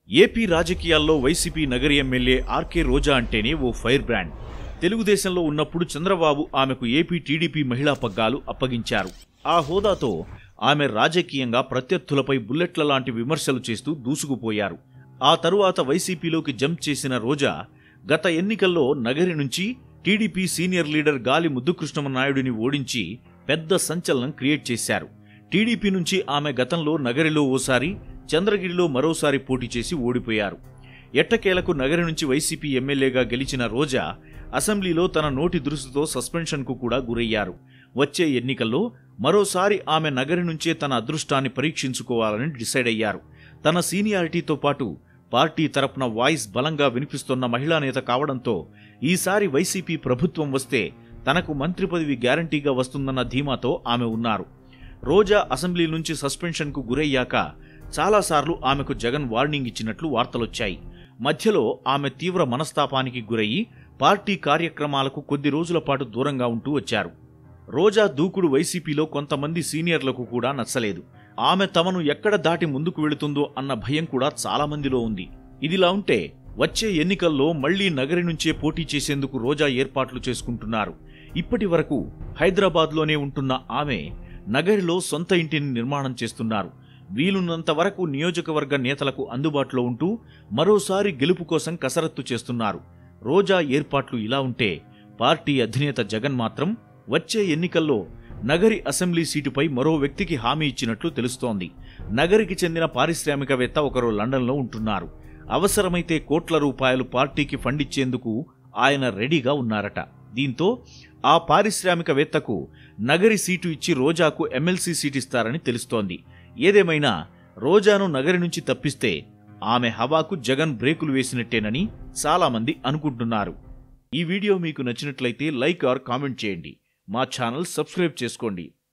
AP రాజకీయాల్లో YCP Nagari MLA RK Roja అంటేనే ఓ ఫైర్ బ్రాండ్. తెలుగుదేశంలో ఉన్నప్పుడు చంద్రబాబు ఆమెకు ఏపీ టీడీపీ మహిళా పగ్గాలు అప్పగించారు. ఆ హోదాతో ఆమె రాజకీయంగా ప్రత్యర్థులపై బుల్లెట్ల లాంటి విమర్శలు చేస్తూ దూసుకుపోయారు. ఆ తరువాత వైసీపీలోకి జంప్ చేసిన రోజా గత ఎన్నికల్లో నగరి నుంచి టీడీపీ సీనియర్ లీడర్ గాలి ముద్దుకృష్ణమనాయుడిని ఓడించి పెద్ద సంచలనం క్రియేట్ చేశారు. టీడీపీ నుంచి ఆమె గతంలో నగరిలో ఓసారి, చంద్రగిరిలో మరోసారి పోటీ చేసి ఓడిపోయారు. ఎట్టకేలకు నగరి నుంచి వైసీపీ ఎమ్మెల్యేగా గెలిచిన రోజా అసెంబ్లీలో తన నోటి దురుసుతో సస్పెన్షన్కు కూడా గురయ్యారు. వచ్చే ఎన్నికల్లో మరోసారి ఆమె నగరి నుంచే తన అదృష్టాన్ని పరీక్షించుకోవాలని డిసైడ్ అయ్యారు. తన సీనియారిటీతో పాటు పార్టీ తరపున వాయిస్ బలంగా వినిపిస్తున్న మహిళా నేత కావడంతో ఈసారి వైసీపీ ప్రభుత్వం వస్తే తనకు మంత్రి పదవి గ్యారంటీగా వస్తుందన్న ధీమాతో ఆమె ఉన్నారు. రోజా అసెంబ్లీ నుంచి సస్పెన్షన్కు గురయ్యాక చాలాసార్లు ఆమెకు జగన్ వార్నింగ్ ఇచ్చినట్లు వార్తలొచ్చాయి. మధ్యలో ఆమె తీవ్ర మనస్తాపానికి గురయ్యి పార్టీ కార్యక్రమాలకు కొద్ది రోజుల పాటు దూరంగా ఉంటూ వచ్చారు. రోజా దూకుడు వైసీపీలో కొంతమంది సీనియర్లకు కూడా నచ్చలేదు. ఆమె తమను ఎక్కడ దాటి ముందుకు వెళుతుందో అన్న భయం కూడా చాలా మందిలో ఉంది. ఇదిలా ఉంటే వచ్చే ఎన్నికల్లో మళ్లీ నగరి నుంచే పోటీ చేసేందుకు రోజా ఏర్పాట్లు చేసుకుంటున్నారు. ఇప్పటి వరకు హైదరాబాద్లోనే ఉంటున్న ఆమె నగరిలో సొంత ఇంటిని నిర్మాణం చేస్తున్నారు. వీలున్నంత వరకు నియోజకవర్గ నేతలకు అందుబాటులో ఉంటూ మరోసారి గెలుపు కోసం కసరత్తు చేస్తున్నారు. రోజా ఏర్పాట్లు ఇలా ఉంటే పార్టీ అధినేత జగన్ మాత్రం వచ్చే ఎన్నికల్లో నగరి అసెంబ్లీ సీటుపై మరో వ్యక్తికి హామీ ఇచ్చినట్లు తెలుస్తోంది. నగరికి చెందిన పారిశ్రామికవేత్త ఒకరు లండన్లో ఉంటున్నారు. అవసరమైతే కోట్ల రూపాయలు పార్టీకి ఫండ్ ఇచ్చేందుకు ఆయన రెడీగా ఉన్నారట. దీంతో ఆ పారిశ్రామికవేత్తకు నగరి సీటు ఇచ్చి రోజాకు ఎమ్మెల్సీ సీటు ఇస్తారని తెలుస్తోంది. ఏదేమైనా రోజాను నగరి నుంచి తప్పిస్తే ఆమె హవాకు జగన్ బ్రేకులు వేసినట్టేనని చాలామంది అనుకుంటున్నారు. ఈ వీడియో మీకు నచ్చినట్లయితే లైక్ ఆర్ కామెంట్ చేయండి. మా ఛానల్ సబ్స్క్రైబ్ చేసుకోండి.